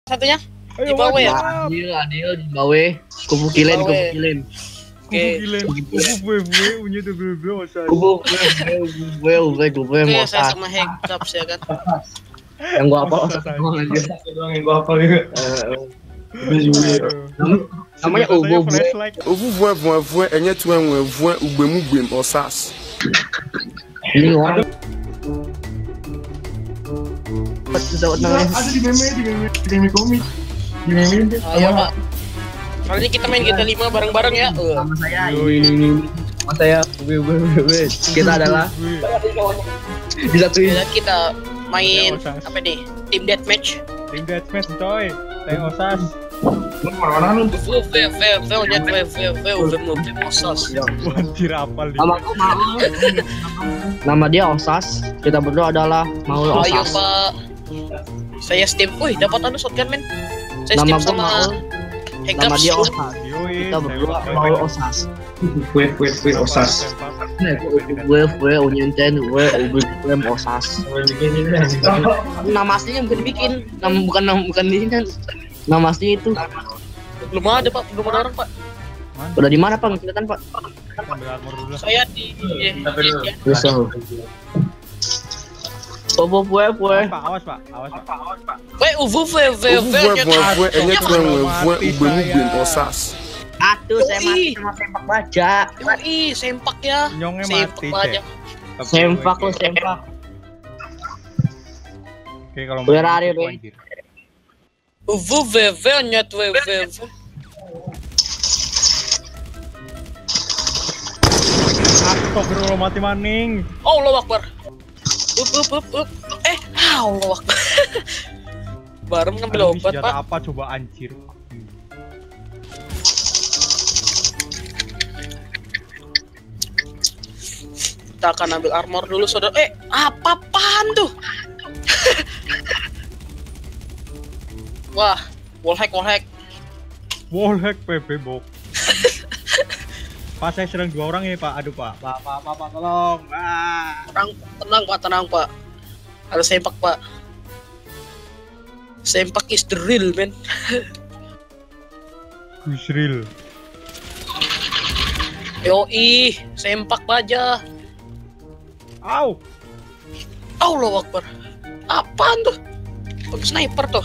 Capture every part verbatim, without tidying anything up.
Satunya di bawah ya. Adil, adil di bawah. Kubu kilin, kubu kilin. Oke. Kubu gue gue punya tuh gue gue usah. Kubu gue gue gue gue gue Oke, mau saya sama Hekaps ya kan. Yang gua apa doang aja. Doang yang gua apa juga. Namanya Ubu gue. Ubu voin voin voin enye tuan voin voin ugbemu gbem osas. Ini orang Ada di meme, di meme, di meme komik. Di meme. Ayo Pak. Kali ini kita main G T A lima bareng-bareng ya. Sama saya ini ini ini. Sama saya gue gue gue. Kita adalah disatuin. Dan kita main apa nih? Team deathmatch. Team deathmatch coy. Teh osas. Mana-mana lu. V V V V nya V V V V mobil Osas. Anjir apal dia. Nama aku Maul. Nama dia Osas. Kita berdua adalah Maul Ayo Osas. Pak. Saya Steam. Wih, dapat anu shotgun men. Saya Nama Steam gua sama Maul. Nama dia Hekaps. Osas. Yoi. Kita berdua Maul Osas. Gue gue gue osas. Gue gue Unyenten gue gue gue Osas. Nama aslinya bukan dibikin. Nama bukan nama bukan di sini. Nama aslinya itu. Belum ada Pak, belum ada orang Pak. Udah di mana Pak? Nggak kelihatan Pak. Ambil armor dulu. Saya di Bisa. Oh, gue gue gue. Pak, awas Pak, awas Pak. Awas Pak. Weh, uvu V V Ubu V voin nya voin voin enye tuan voin voin ugbemu gbem osas. Aduh, saya mati sama sempak baja. Yoi, sempak ya. Nyongnya Sempak mati, aja. Cek. Sempak lo sempak. Oke, kalau Where are you, gitu, Bang? anjir. Uvu V V nya V V V. Astagfirullah mati maning. Allah Akbar. Up up up up. Eh, Allah Akbar. Baru ngambil Aduh, obat senjata Pak. apa coba anjir. Kita akan ambil armor dulu saudara. Eh, apa-apaan tuh? Wah, wallhack wallhack. Wallhack P B bok. Pak saya serang dua orang ya Pak. Aduh Pak. Pak Pak Pak, Pak tolong. Ah. Tenang, tenang Pak, tenang Pak. Ada sempak Pak. Sempak is the real man. Gusril. Yoi, sempak baja. Au. Allah Akbar. Apaan tuh? Pakai sniper tuh.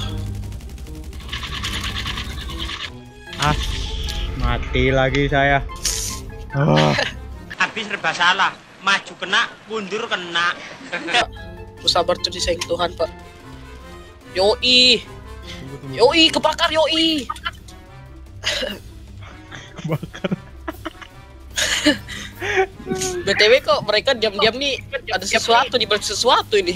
Ah. Mati lagi saya. Ah. Habis serba salah, maju kena, mundur kena. Sabar tuh disayang Tuhan Pak. Yoi, yoi kebakar yoi. Kebakar. B T W kok mereka diam-diam nih ada sesuatu di balik sesuatu ini.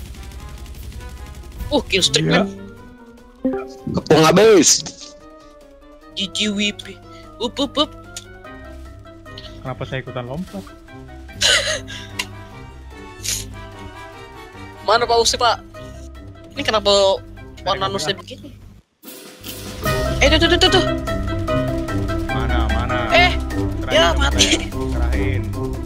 Uh, kill streak Iya. man. Kepung habis. G G W P. Up up up. Kenapa saya ikutan lompat? Mana Pak Usi Pak? Ini kenapa warna nusnya begini? Eh tuh tuh tuh tuh. Mana mana? Eh, Kerahin, ya mati. Kerahin.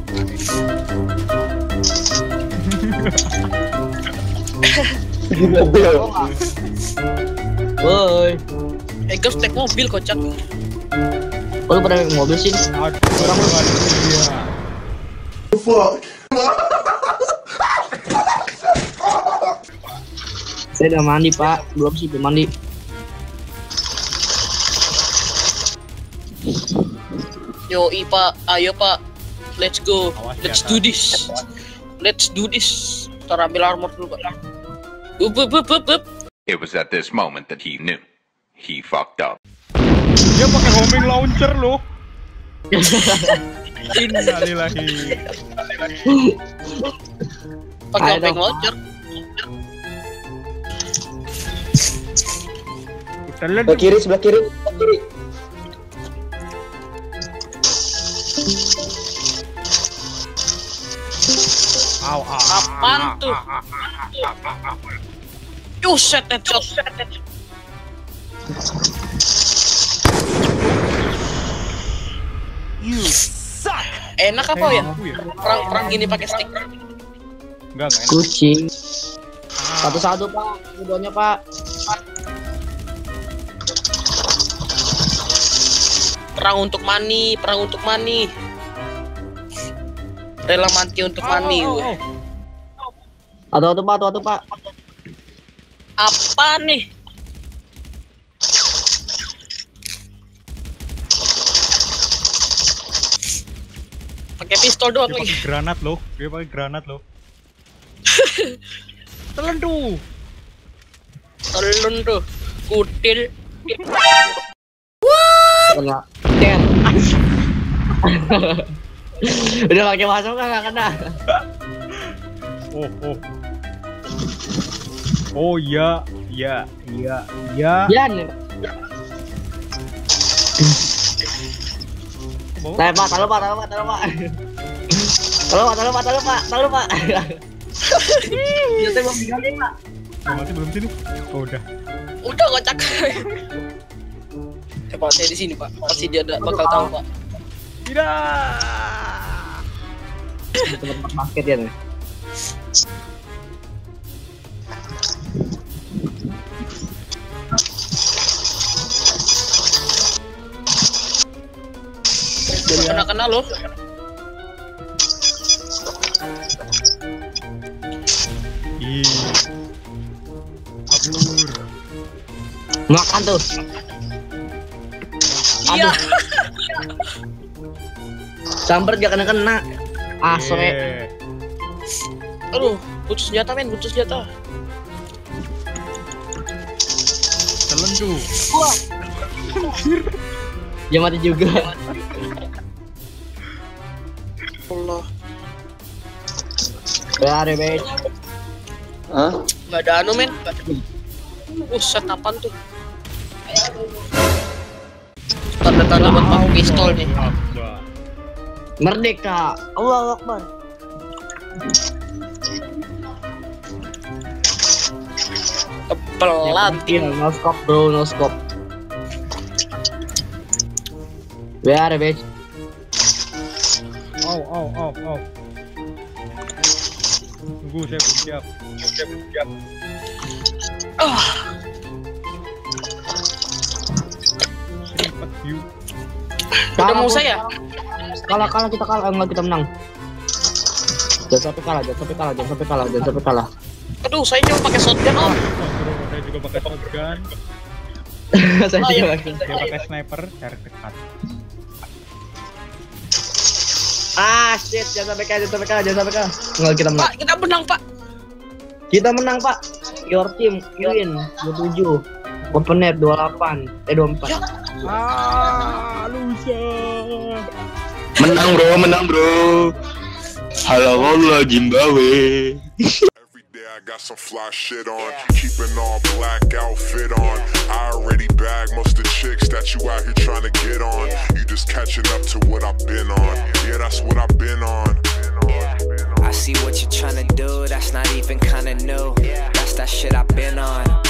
Woi. Eh guys, naik mobil kocak. Oh, lu pada naik mobil sih? Aduh, aduh, iya. Saya udah mandi Pak, belum sih belum mandi. Yoi Pak, ayo Pak. Let's go. Awas, Let's jatah. do this. Let's do this. Ntar ambil armor dulu Pak. Up up up up up. It was at this moment that he knew. He fucked up. Dia pakai homing launcher loh. Innalillahi. Pakai Ayo obeng dong. launcher. Kita lihat Sebelah kiri, sebelah kiri, sebelah kiri. Au, au, Apaan au, tuh? au, au, au, au. Yuh, set headshot. You suck. Enak apa ya? Aku ya? Perang perang gini pakai stick. Enggak, enggak enak. Kucing. Satu-satu Pak, keduanya Pak. Perang untuk money, perang untuk money. Rela mati untuk money. Oh, oh, gue. oh. Atau atau pak, atau atau pak. Apa nih? Pakai pistol doang Dia lagi. pakai granat loh, dia pakai granat loh. Telan tuh. Telun tuh. Kutil. Kena. Ken. Udah pakai masuk kan nggak kena. Oh, oh. Oh iya, iya, iya, iya. Yan. Bawa. Nah, pak, taruh pak, taruh pak, taruh pak. Taruh pak, taruh pak, taruh pak, taruh pak. Kita mau tinggalin pak. Oh, mati belum sini? Oh, udah. Udah kocak. Coba saya di sini pak. Pasti dia ada, bakal tahu pak. Tidak. Tempat basket ya nih. Kena kena loh. Ih. Kabur. Makan tuh. Iya. Samper gak kena kena. Asre. Eh, Aduh, putus senjata men, putus senjata. telan tuh. Dia mati juga. Allah. Berare bet. Hah? Nggak ada anu men. Buset apaan tuh? Tanda-tanda buat pakai pistol nih. Akbar. Merdeka. Allahu Akbar. Kepelat. No scope bro, no scope. Berare bet. Au, au, au, au. Tunggu, saya belum siap. Saya belum siap. Ah, Seripat view. udah mau saya. Kalah kalah kita kalah, enggak kita menang. Jangan sampai kalah, jangan sampai kalah, jangan sampai kalah, jangan sampai kalah. Aduh, saya cuma pakai shotgun om. Oh, saya juga pakai shotgun. Saya Oh, juga iya. pakai. Saya pakai sniper, jarak dekat. Ah shit, jangan sampai kalah, jangan sampai kalah, jangan sampai kalah. Enggak kita menang. Pak, kita menang pak. Kita menang pak. Your team win dua puluh tujuh. Open net dua puluh delapan. Eh dua puluh empat. Ya. Ah, lusa. Menang bro, menang bro. Halo halo Zimbabwe. Every day I got some fly shit on, keeping all black outfit on. I already bagged most of the chicks that you out here trying to get on. You just catching up to what I've been on. Yeah, that's what I've been on. I see what you're trying to do, that's not even kinda new. That's that shit I've been on.